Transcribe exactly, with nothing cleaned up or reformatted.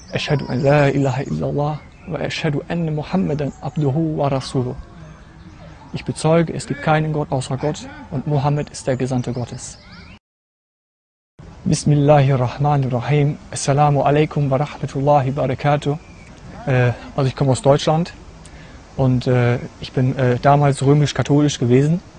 Ashhadu an la ilaha illallah wa ashhadu anna Muhammadan abduhu wa rasuluh. Ich bezeuge, es gibt keinen Gott außer Gott und Mohammed ist der Gesandte Gottes. Bismillahirrahmanirrahim. Assalamu alaikum wa rahmatullahi wa barakatuh. Äh, also ich komme aus Deutschland und äh, ich bin äh, damals römisch-katholisch gewesen.